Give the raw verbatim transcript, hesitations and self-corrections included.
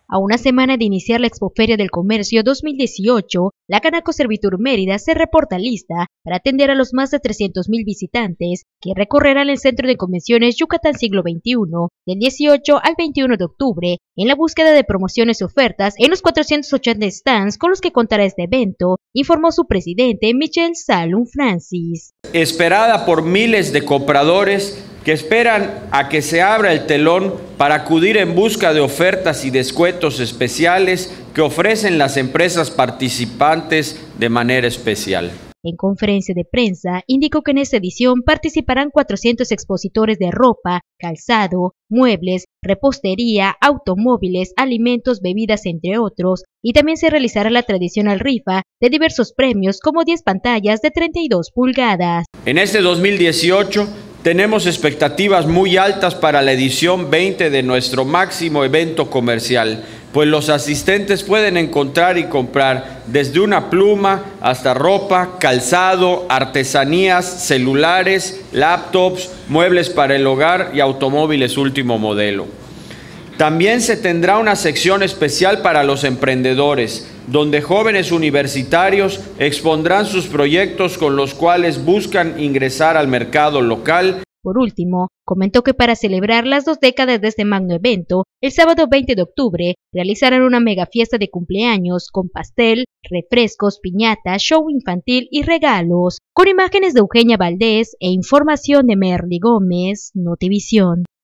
A una semana de iniciar la Expoferia del Comercio dos mil dieciocho, la Canaco Servitur Mérida se reporta lista para atender a los más de trescientos mil visitantes que recorrerán el Centro de Convenciones Yucatán Siglo veintiuno del dieciocho al veintiuno de octubre en la búsqueda de promociones y ofertas en los cuatrocientos ochenta stands con los que contará este evento, informó su presidente Michel Salum Francis. Esperada por miles de compradores que esperan a que se abra el telón para acudir en busca de ofertas y descuentos especiales que ofrecen las empresas participantes de manera especial. En conferencia de prensa, indicó que en esta edición participarán cuatrocientos expositores de ropa, calzado, muebles, repostería, automóviles, alimentos, bebidas, entre otros, y también se realizará la tradicional rifa de diversos premios como diez pantallas de treinta y dos pulgadas. En este dos mil dieciocho tenemos expectativas muy altas para la edición veinte de nuestro máximo evento comercial, pues los asistentes pueden encontrar y comprar desde una pluma hasta ropa, calzado, artesanías, celulares, laptops, muebles para el hogar y automóviles último modelo. También se tendrá una sección especial para los emprendedores, donde jóvenes universitarios expondrán sus proyectos con los cuales buscan ingresar al mercado local. Por último, comentó que para celebrar las dos décadas de este magno evento, el sábado veinte de octubre realizarán una mega fiesta de cumpleaños con pastel, refrescos, piñata, show infantil y regalos. Con imágenes de Eugenia Valdés e información de Merly Gómez, Notivisión.